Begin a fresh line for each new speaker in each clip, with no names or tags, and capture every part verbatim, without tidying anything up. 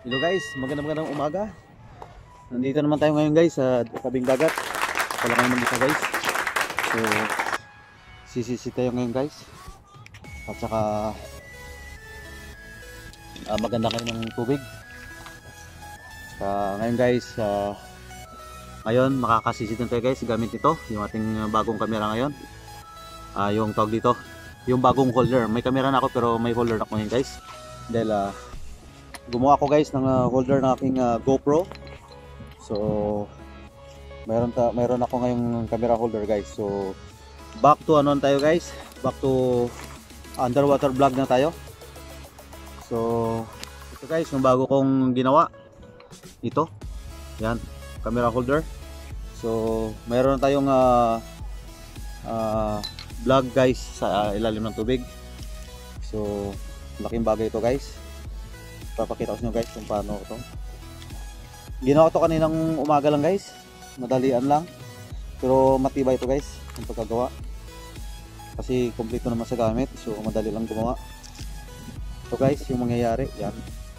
Hello guys, magandang magandang umaga. Nandito naman tayo ngayon guys sa tabing dagat. Wala kayo mag-isa guys. So sisisi tayo ngayon guys. At saka uh, maganda kayo ng tubig. Saka ngayon guys, uh, ngayon makakasisi tayo guys gamit ito, yung ating bagong camera ngayon. Uh, yung tawag dito, yung bagong holder. May camera na ako pero may holder na ako ngayon guys. Dahil uh, gumawa ako guys ng uh, holder ng aking uh, GoPro. So mayroon ta mayroon ako ngayong camera holder guys. So back to ano tayo guys, back to underwater vlog na tayo. So ito guys yung bago kong ginawa, ito yan, camera holder. So mayroon tayong uh, uh, vlog guys sa uh, ilalim ng tubig. So laking bagay ito guys. Papakita ko sa inyo guys kung paano ito. Ginawa ito kaninang umaga lang guys, madalian lang, pero matibay ito guys yung pagkagawa kasi kompleto naman sa gamit, so madali lang gumawa. Ito guys yung mangyayari yan.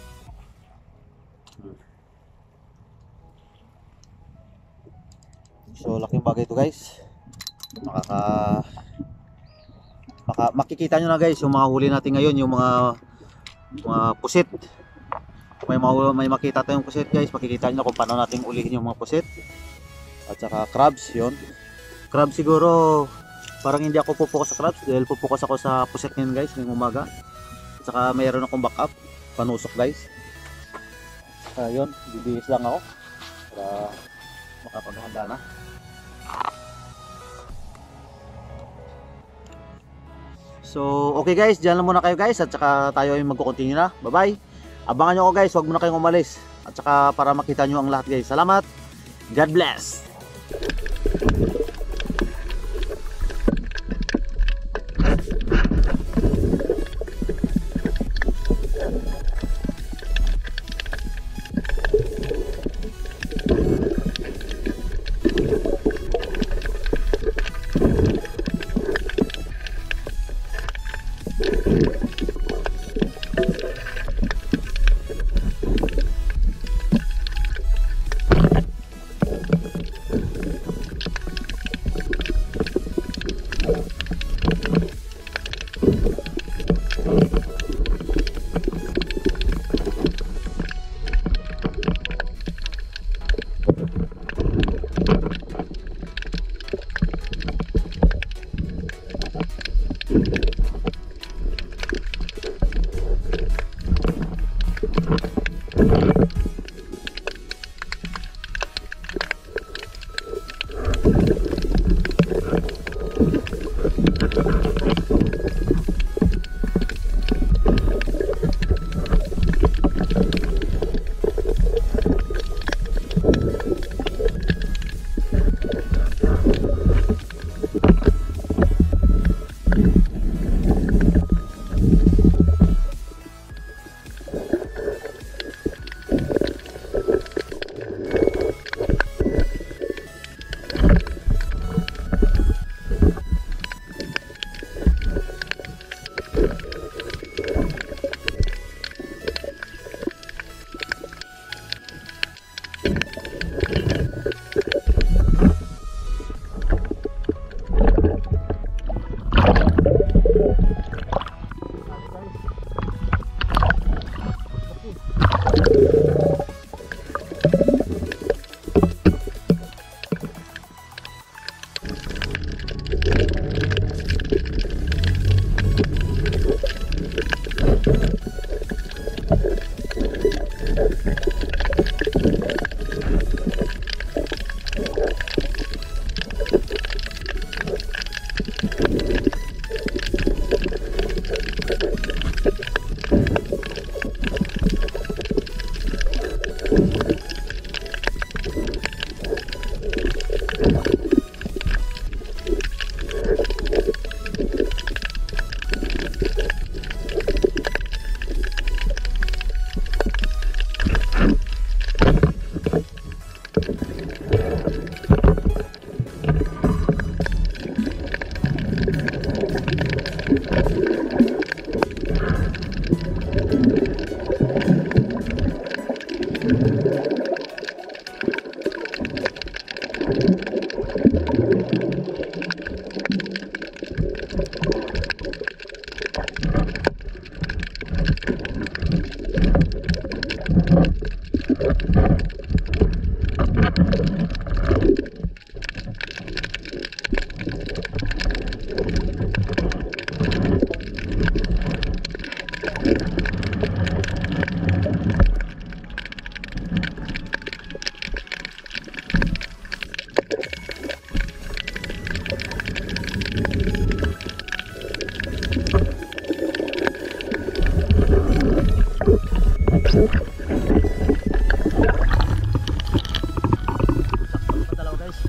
So laking bagay ito guys. Makaka maka, makikita nyo na guys yung mga huli natin ngayon, yung mga mga pusit. May, may makita tayong pusit guys, makikita nyo kung paano natin ulihin yung mga pusit. At saka crabs, yun. Crab siguro, parang hindi ako pupukas sa crabs dahil pupukas ako sa pusit ngayon guys, ngayong umaga. At saka mayroon akong backup, panusok guys. Uh, yun, bibihis lang ako para makapaghanda na. So okay guys, dyan lang muna kayo guys at saka tayo ay magko-continue na. Bye bye. Abangan nyo ako guys, huwag muna kayong umalis. At saka para makita nyo ang lahat guys. Salamat. God bless. pa dalawa guys.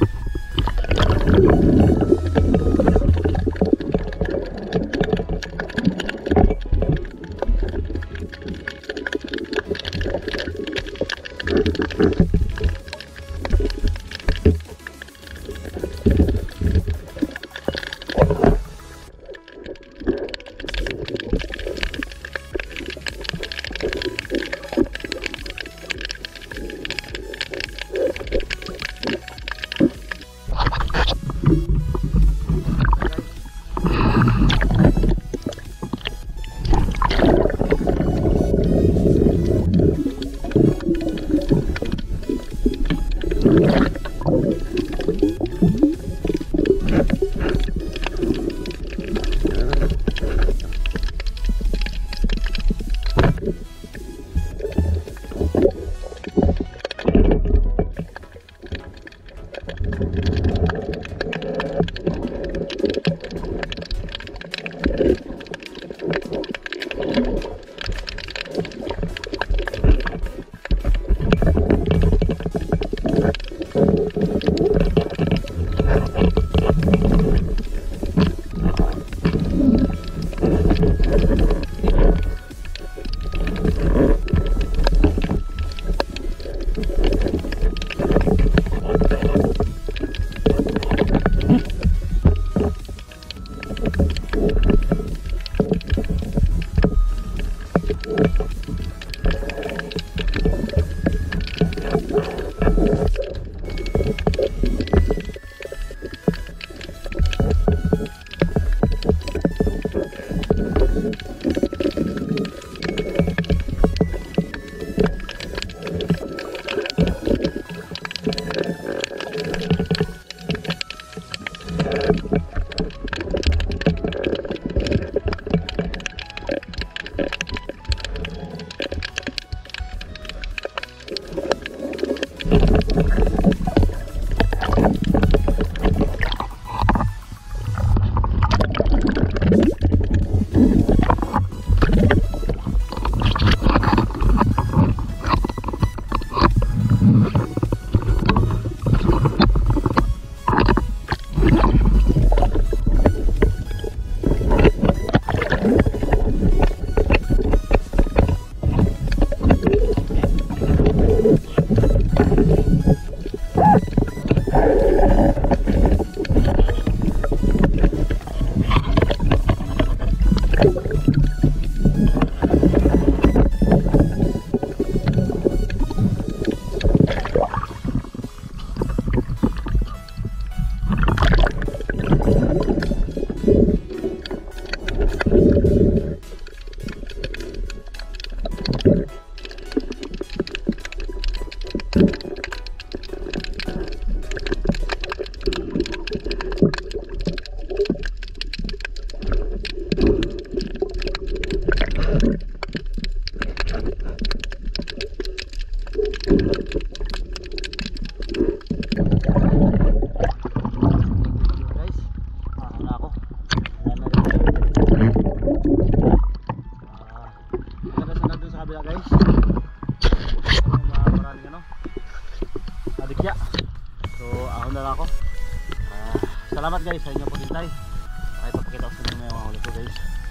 Salamat guys sa inyong paghintay. Ay papakita ko sa inyo yung mga huli ko guys.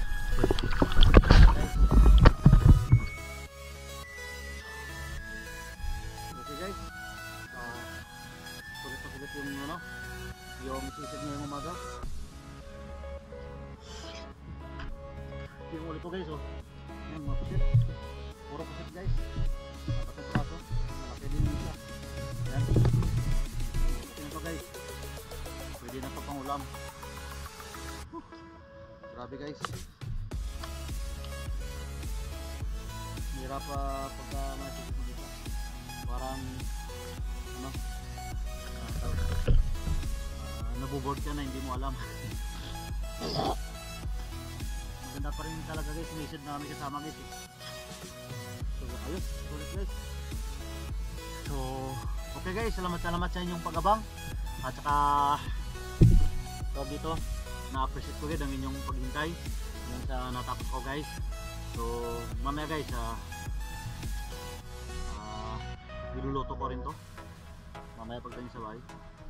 Okay guys. Uh, sulit na sulit yung ano, yung sisig ngayong umaga. Yung huli ko guys oh. Yung mga pusit. Puro pusit guys. Kapatong praso. Malaki din siya. Yan. Okay na to guys. Pwede na ito pang ulam. Grabe guys. Hirap pa uh, pagka masisip mo dito. Parang ano uh, uh, nabuboard ka na hindi mo alam. Maganda pa rin talaga guys. Sumisid na kami kasama guys eh. So ayos. Sulit guys. So okay guys. Salamat salamat sa inyong pag-abang. At saka so dito na-appreciate ko guys ang inyong paghintay hanggang sa natapos ko guys. So mamaya guys uh, Niluluto ko rin to. Mamaya pagdating sa bahay.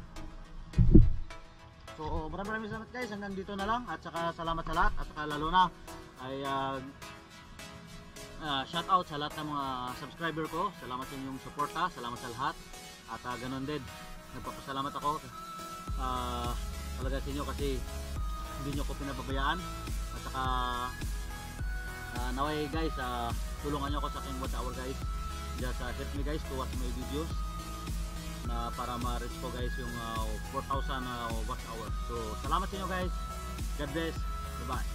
So maraming maraming salamat guys, hanggang dito na lang. At saka salamat sa lahat. At saka lalo na ay uh, uh, shout out sa lahat ng mga subscriber ko. Salamat sa inyong suporta, salamat sa lahat. At uh, ganun din, nagpapasalamat ako uh, talaga sa inyo kasi hindi nyo ko pinababayaan. At saka uh, naway guys, uh, tulungan nyo ako sa aking watch hour guys. Just uh, help me guys to watch my videos na para ma-reach ko guys yung uh, four thousand uh, watch hour. So salamat sa inyo guys, God bless, bye bye.